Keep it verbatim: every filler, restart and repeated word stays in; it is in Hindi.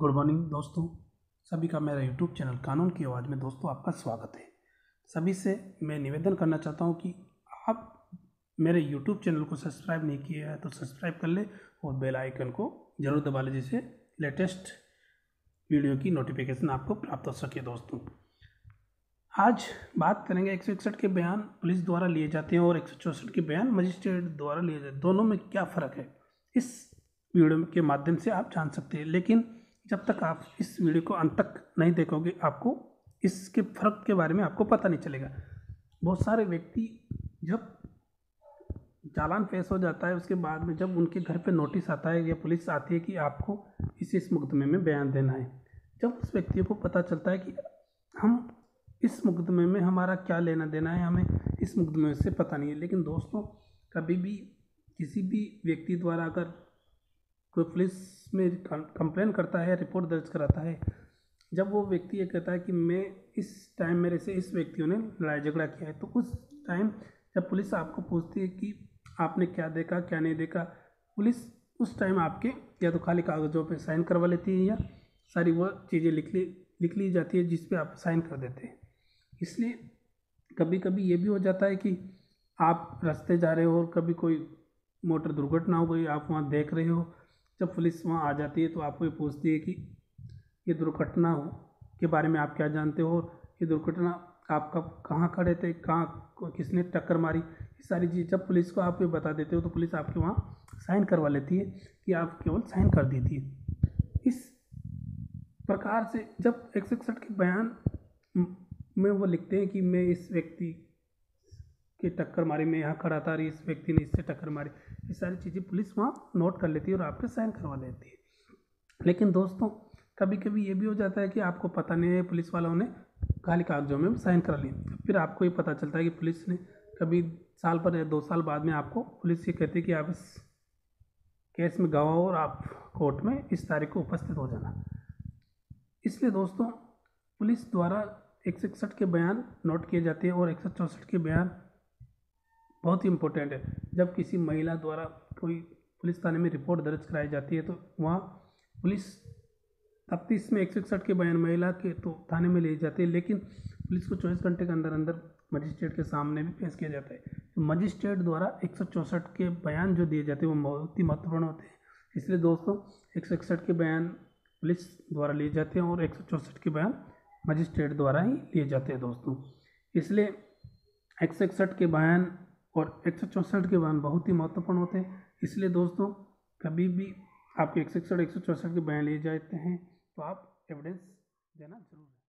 गुड मॉर्निंग दोस्तों, सभी का मेरा यूट्यूब चैनल कानून की आवाज़ में दोस्तों आपका स्वागत है। सभी से मैं निवेदन करना चाहता हूं कि आप मेरे यूट्यूब चैनल को सब्सक्राइब नहीं किया है तो सब्सक्राइब कर ले और बेल आइकन को ज़रूर दबा ले, जिससे लेटेस्ट वीडियो की नोटिफिकेशन आपको प्राप्त हो सके। दोस्तों आज बात करेंगे एक सौ इकसठ के बयान पुलिस द्वारा लिए जाते हैं और एक सौ चौंसठ के बयान मजिस्ट्रेट द्वारा लिए जाते हैं। दोनों में क्या फ़र्क है इस वीडियो के माध्यम से आप जान सकते हैं, लेकिन जब तक आप इस वीडियो को अंत तक नहीं देखोगे आपको इसके फ़र्क के बारे में आपको पता नहीं चलेगा। बहुत सारे व्यक्ति जब चालान पेश हो जाता है उसके बाद में जब उनके घर पे नोटिस आता है या पुलिस आती है कि आपको इस इस मुकदमे में बयान देना है, जब उस व्यक्ति को पता चलता है कि हम इस मुकदमे में हमारा क्या लेना देना है, हमें इस मुकदमे से पता नहीं है। लेकिन दोस्तों कभी भी किसी भी व्यक्ति द्वारा अगर कोई पुलिस में कंप्लेन करता है, रिपोर्ट दर्ज कराता है, जब वो व्यक्ति ये कहता है कि मैं इस टाइम मेरे से इस व्यक्तियों ने लड़ाई झगड़ा किया है, तो उस टाइम जब पुलिस आपको पूछती है कि आपने क्या देखा क्या नहीं देखा, पुलिस उस टाइम आपके या तो खाली कागज़ों पे साइन करवा लेती है या सारी वो चीज़ें लिख ली लिख ली जाती है जिस पे आप साइन कर देते हैं। इसलिए कभी कभी ये भी हो जाता है कि आप रास्ते जा रहे हो और कभी कोई मोटर दुर्घटना हो गई, आप वहाँ देख रहे हो, जब पुलिस वहाँ आ जाती है तो आपको ये पूछती है कि ये दुर्घटना हो के बारे में आप क्या जानते हो, ये दुर्घटना आप कब कहाँ खड़े थे, कहाँ किसने टक्कर मारी, ये सारी चीज़ जब पुलिस को आप ये बता देते हो तो पुलिस आपके वहाँ साइन करवा लेती है कि आप केवल साइन कर दीजिए। इस प्रकार से जब एक सौ इकसठ के बयान में वो लिखते हैं कि मैं इस व्यक्ति की टक्कर मारी, मैं यहाँ खड़ा था, इस व्यक्ति ने इससे टक्कर मारी, ये सारी चीज़ें पुलिस वहाँ नोट कर लेती है और आपके साइन करवा लेती है। लेकिन दोस्तों कभी कभी ये भी हो जाता है कि आपको पता नहीं है, पुलिस वालों ने खाली कागजों में साइन करा लिए, फिर आपको ये पता चलता है कि पुलिस ने कभी साल पर या दो साल बाद में आपको पुलिस ये कहती है कि आप इस केस में गवाह हो और आप कोर्ट में इस तारीख को उपस्थित हो जाना। इसलिए दोस्तों पुलिस द्वारा एक सौ इकसठ के बयान नोट किए जाते हैं और एक सौ चौंसठ के बयान बहुत ही इम्पोर्टेंट है। जब किसी महिला द्वारा कोई पुलिस थाने में रिपोर्ट दर्ज कराई जाती है तो वहाँ पुलिस तफ्तीश में एक सौ इकसठ के बयान महिला के तो थाने में ले जाती है, लेकिन पुलिस को चौबीस घंटे के अंदर अंदर मजिस्ट्रेट के सामने भी पेश किया जाता है। तो मजिस्ट्रेट द्वारा एक सौ चौंसठ के बयान जो दिए जाते हैं वो बहुत ही महत्वपूर्ण होते हैं। इसलिए दोस्तों एक सौ इकसठ के बयान पुलिस द्वारा लिए जाते हैं और एक सौ चौंसठ के बयान मजिस्ट्रेट द्वारा ही लिए जाते हैं दोस्तों। इसलिए एक सौ इकसठ के बयान और एक सौ चौंसठ के बयान बहुत ही महत्वपूर्ण होते हैं। इसलिए दोस्तों कभी भी आपके एक सौ इकसठ एक सौ चौंसठ के बयान लिए जाते हैं तो आप एविडेंस देना जरूर है।